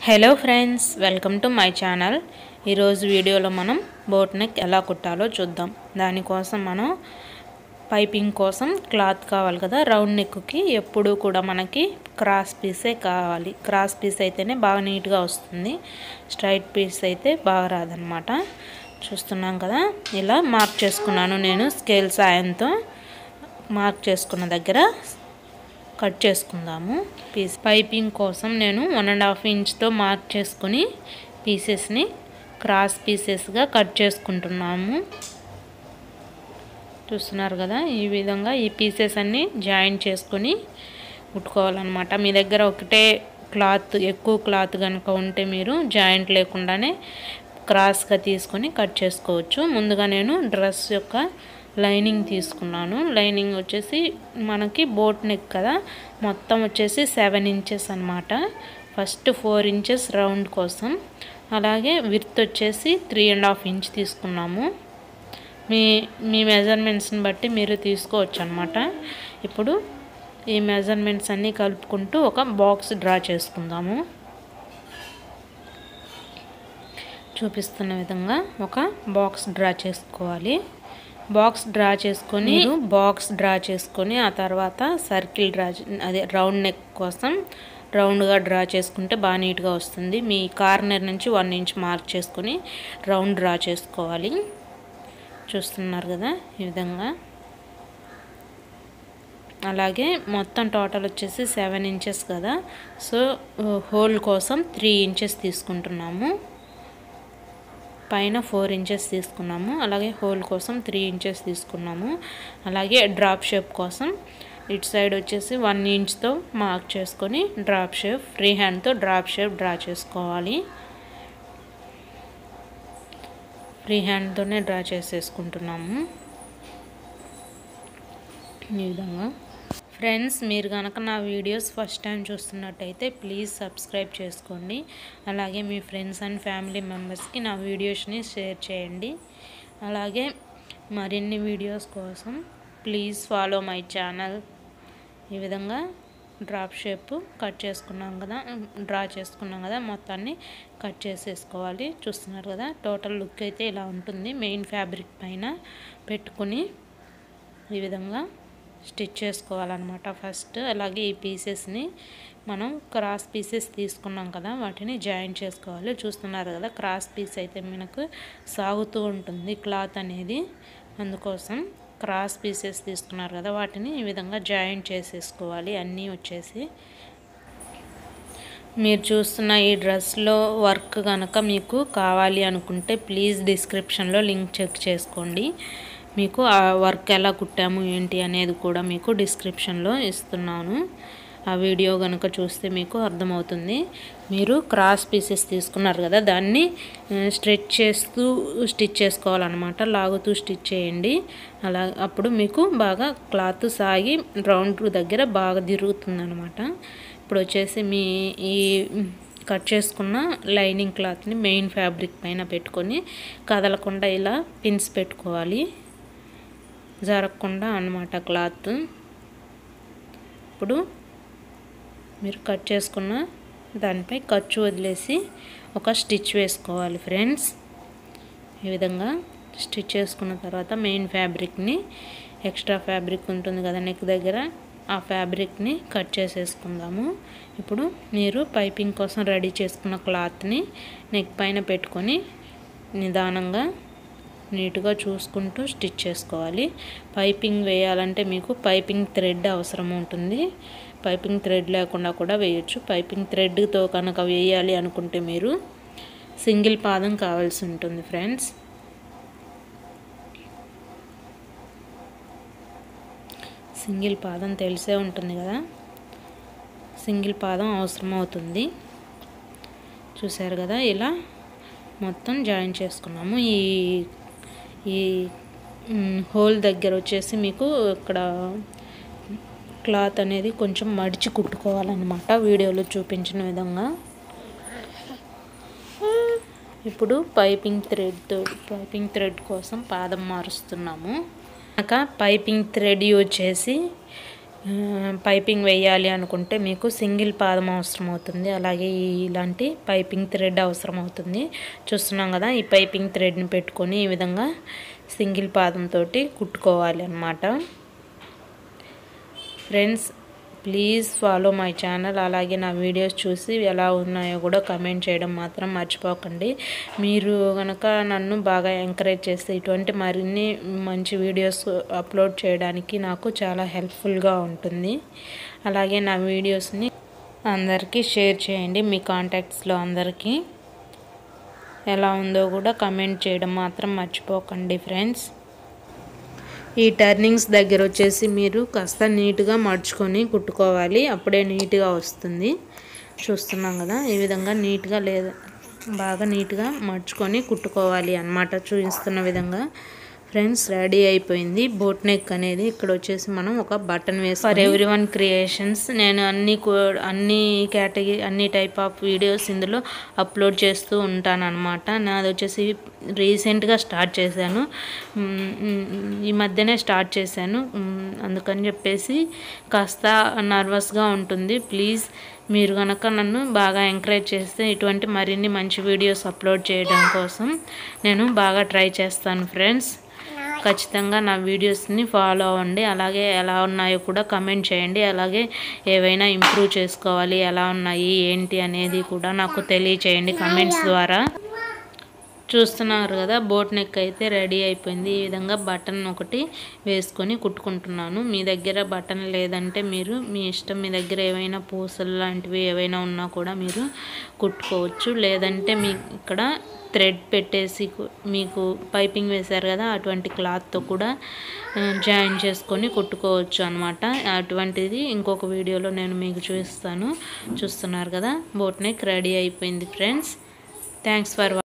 Hello friends, welcome to my channel. ఈరోజు వీడియోలో మనం బోట్ నెక్ ఎలా కుట్టాలో చూద్దాం. దానికోసం మనం పైపింగ్ కోసం క్లాత్ కావాలి కదా. రౌండ్ నెక్కి ఎప్పుడు కూడా మనకి క్రాస్ పీసే కావాలి. క్రాస్ పీస్ అయితేనే బాగా నీట్గా వస్తుంది. స్ట్రైట్ పీస్ అయితే బాగా రాదనమాట. చూస్తున్నాం కదా, ఇలా మార్క్ చేసుకున్నాను నేను స్కేల్ సాయంతో. మార్క్ చేసుకున్న దగ్గర కట్ చేసుకుందాము పీస్. పైపింగ్ కోసం నేను 1.5 ఇంచ్తో మార్క్ చేసుకుని పీసెస్ని క్రాస్ పీసెస్గా కట్ చేసుకుంటున్నాము. చూస్తున్నారు కదా, ఈ విధంగా ఈ పీసెస్ అన్నీ జాయింట్ చేసుకొని కుట్టుకోవాలన్నమాట. మీ దగ్గర ఒకటే క్లాత్, ఎక్కువ క్లాత్ కనుక ఉంటే మీరు జాయింట్ లేకుండానే క్రాస్గా తీసుకొని కట్ చేసుకోవచ్చు. ముందుగా నేను డ్రెస్ యొక్క లైనింగ్ తీసుకున్నాను. లైనింగ్ వచ్చేసి మనకి బోట్ నెక్ కదా, మొత్తం వచ్చేసి 7 ఇంచెస్ అనమాట. ఫస్ట్ 4 ఇంచెస్ రౌండ్ కోసం, అలాగే విడ్త్ వచ్చేసి 3.5 ఇంచ్ తీసుకున్నాము. మీ మెజర్మెంట్స్ని బట్టి మీరు తీసుకోవచ్చు అనమాట. ఇప్పుడు ఈ మెజర్మెంట్స్ అన్నీ కలుపుకుంటూ ఒక బాక్స్ డ్రా చేసుకుందాము. చూపిస్తున్న విధంగా ఒక బాక్స్ డ్రా చేసుకోవాలి. బాక్స్ డ్రా చేసుకొని ఆ తర్వాత సర్కిల్ అదే రౌండ్ నెక్ కోసం రౌండ్గా డ్రా చేసుకుంటే బాగా నీట్గా వస్తుంది. మీ కార్నర్ నుంచి 1 ఇంచ్ మార్క్ చేసుకొని రౌండ్ డ్రా చేసుకోవాలి. చూస్తున్నారు కదా, ఈ విధంగా. అలాగే మొత్తం టోటల్ వచ్చేసి 7 ఇంచెస్ కదా, సో హోల్ కోసం 3 ఇంచెస్ తీసుకుంటున్నాము. పైన 4 ఇంచెస్ తీసుకున్నాము, అలాగే హోల్ కోసం 3 ఇంచెస్ తీసుకున్నాము. అలాగే డ్రాప్ షేప్ కోసం ఇటు సైడ్ వచ్చేసి 1 ఇంచ్తో మార్క్ చేసుకొని డ్రాప్ షేప్, ఫ్రీ హ్యాండ్తో డ్రాప్ షేప్ డ్రా చేసుకోవాలి. ఫ్రీ హ్యాండ్తోనే డ్రా చేసేసుకుంటున్నాము ఈ విధంగా. ఫ్రెండ్స్, మీరు కనుక నా వీడియోస్ ఫస్ట్ టైం చూస్తున్నట్టయితే ప్లీజ్ సబ్స్క్రైబ్ చేసుకోండి. అలాగే మీ ఫ్రెండ్స్ అండ్ ఫ్యామిలీ మెంబర్స్కి నా వీడియోస్ని షేర్ చేయండి. అలాగే మరిన్ని వీడియోస్ కోసం ప్లీజ్ ఫాలో మై ఛానల్. ఈ విధంగా డ్రాప్ షేప్ డ్రా చేసుకున్నాం కదా, మొత్తాన్ని కట్ చేసేసుకోవాలి. చూస్తున్నారు కదా, టోటల్ లుక్ అయితే ఇలా ఉంటుంది. మెయిన్ ఫ్యాబ్రిక్ పైన పెట్టుకుని ఈ విధంగా స్టిచ్ చేసుకోవాలన్నమాట ఫస్ట్. అలాగే ఈ పీసెస్ని మనం క్రాస్ పీసెస్ తీసుకున్నాం కదా, వాటిని జాయింట్ చేసుకోవాలి. చూస్తున్నారు కదా, క్రాస్ పీస్ అయితే మనకు సాగుతూ ఉంటుంది క్లాత్ అనేది. అందుకోసం క్రాస్ పీసెస్ తీసుకున్నారు కదా, వాటిని ఈ విధంగా జాయింట్ చేసేసుకోవాలి. అన్నీ వచ్చేసి మీరు చూస్తున్న ఈ డ్రెస్లో వర్క్ కనుక మీకు కావాలి అనుకుంటే ప్లీజ్ డిస్క్రిప్షన్లో లింక్ చెక్ చేసుకోండి. మీకు ఆ వర్క్ ఎలా కుట్టాము ఏంటి అనేది కూడా మీకు డిస్క్రిప్షన్లో ఇస్తున్నాను. ఆ వీడియో కనుక చూస్తే మీకు అర్థమవుతుంది. మీరు క్రాస్ పీసెస్ తీసుకున్నారు కదా, దాన్ని స్ట్రెచ్ చేస్తూ స్టిచ్ చేసుకోవాలన్నమాట. లాగుతూ స్టిచ్ చేయండి. అలా అప్పుడు మీకు బాగా క్లాత్ సాగి రౌండ్ దగ్గర బాగా తిరుగుతుంది అనమాట. ఇప్పుడు వచ్చేసి ఈ కట్ చేసుకున్న లైనింగ్ క్లాత్ని మెయిన్ ఫ్యాబ్రిక్ పైన పెట్టుకొని కదలకుండా ఇలా పిన్స్ పెట్టుకోవాలి, జరగకుండా అన్నమాట క్లాత్. ఇప్పుడు మీరు కట్ చేసుకున్న దానిపై ఖర్చు వదిలేసి ఒక స్టిచ్ వేసుకోవాలి ఫ్రెండ్స్. ఈ విధంగా స్టిచ్ చేసుకున్న తర్వాత మెయిన్ ఫ్యాబ్రిక్ని, ఎక్స్ట్రా ఫ్యాబ్రిక్ ఉంటుంది కదా నెక్ దగ్గర, ఆ ఫ్యాబ్రిక్ని కట్ చేసేసుకుందాము. ఇప్పుడు మీరు పైపింగ్ కోసం రెడీ చేసుకున్న క్లాత్ని నెక్ పైన పెట్టుకొని నిదానంగా నీట్గా చూసుకుంటూ స్టిచ్ చేసుకోవాలి. పైపింగ్ వేయాలంటే మీకు పైపింగ్ థ్రెడ్ అవసరం ఉంటుంది. పైపింగ్ థ్రెడ్ లేకుండా కూడా వేయచ్చు. పైపింగ్ థ్రెడ్తో కనుక వేయాలి అనుకుంటే మీరు సింగిల్ పాదం కావాల్సి ఉంటుంది ఫ్రెండ్స్. సింగిల్ పాదం తెలిసే ఉంటుంది కదా, సింగిల్ పాదం అవసరం అవుతుంది. చూసారు కదా, ఇలా మొత్తం జాయిన్ చేసుకున్నాము. ఈ హోల్ దగ్గర వచ్చేసి మీకు ఇక్కడ క్లాత్ అనేది కొంచెం మడిచి కుట్టుకోవాలన్నమాట, వీడియోలో చూపించిన విధంగా. ఇప్పుడు పైపింగ్ థ్రెడ్ కోసం పాదం మారుస్తున్నాము. పైపింగ్ థ్రెడ్ యూజ్ చేసి పైపింగ్ వేయాలి అనుకుంటే మీకు సింగిల్ పాదం అవసరం అవుతుంది. అలాగే ఇలాంటి పైపింగ్ థ్రెడ్ అవసరం అవుతుంది. చూస్తున్నాం కదా, ఈ పైపింగ్ థ్రెడ్ని పెట్టుకొని ఈ విధంగా సింగిల్ పాదంతో కుట్టుకోవాలి అన్నమాట. Friends please follow my channel. అలాగే నా వీడియోస్ చూసి ఎలా ఉన్నాయో కూడా కమెంట్ చేయడం మాత్రం మర్చిపోకండి. మీరు కనుక నన్ను బాగా ఎంకరేజ్ చేస్తే ఇటువంటి మరిన్ని మంచి వీడియోస్ అప్లోడ్ చేయడానికి నాకు చాలా హెల్ప్ఫుల్గా ఉంటుంది. అలాగే నా వీడియోస్ని అందరికీ షేర్ చేయండి. మీ కాంటాక్ట్స్లో అందరికీ ఎలా ఉందో కూడా కమెంట్ చేయడం మాత్రం మర్చిపోకండి ఫ్రెండ్స్. ఈ టర్నింగ్స్ దగ్గర వచ్చేసి మీరు కాస్త నీట్గా మడుచుకొని కుట్టుకోవాలి, అప్పుడే నీట్గా వస్తుంది. చూస్తున్నాం కదా, ఈ విధంగా నీట్గా బాగా నీట్గా మడుచుకొని కుట్టుకోవాలి అన్నమాట. చూపిస్తున్న విధంగా ఫ్రెండ్స్ రెడీ అయిపోయింది బోట్ నెక్ అనేది. ఇక్కడ వచ్చేసి మనం ఒక బటన్ వేసి ఫర్ ఎవ్రీవన్ క్రియేషన్స్ నేను అన్ని టైప్ ఆఫ్ వీడియోస్ ఇందులో అప్లోడ్ చేస్తూ ఉంటాను అనమాట. నాది వచ్చేసి రీసెంట్గా స్టార్ట్ చేశాను, ఈ మధ్యనే స్టార్ట్ చేశాను. అందుకని చెప్పేసి కాస్త నర్వస్గా ఉంటుంది. ప్లీజ్ మీరు కనుక నన్ను బాగా ఎంకరేజ్ చేస్తే ఇటువంటి మరిన్ని మంచి వీడియోస్ అప్లోడ్ చేయడం కోసం నేను బాగా ట్రై చేస్తాను ఫ్రెండ్స్. ఖచ్చితంగా నా వీడియోస్ని ఫాలో అవ్వండి. అలాగే ఎలా ఉన్నాయో కూడా కమెంట్ చేయండి. అలాగే ఏవైనా ఇంప్రూవ్ చేసుకోవాలి, ఎలా ఉన్నాయి ఏంటి అనేది కూడా నాకు తెలియచేయండి కమెంట్స్ ద్వారా. చూస్తున్నారు కదా, బోట్ నెక్ అయితే రెడీ అయిపోయింది. ఈ విధంగా బటన్ ఒకటి వేసుకొని కుట్టుకుంటున్నాను. మీ దగ్గర బటన్ లేదంటే మీరు మీ ఇష్టం, మీ దగ్గర ఏవైనా పూసలు లాంటివి ఏవైనా ఉన్నా కూడా మీరు కుట్టుకోవచ్చు. లేదంటే మీ ఇక్కడ థ్రెడ్ పెట్టేసి మీకు పైపింగ్ వేశారు కదా, అటువంటి క్లాత్తో కూడా జాయిన్ చేసుకొని కుట్టుకోవచ్చు అనమాట. అటువంటిది ఇంకొక వీడియోలో నేను మీకు చూపిస్తాను. చూస్తున్నారు కదా, బోట్ నెక్ రెడీ అయిపోయింది ఫ్రెండ్స్. Thanks for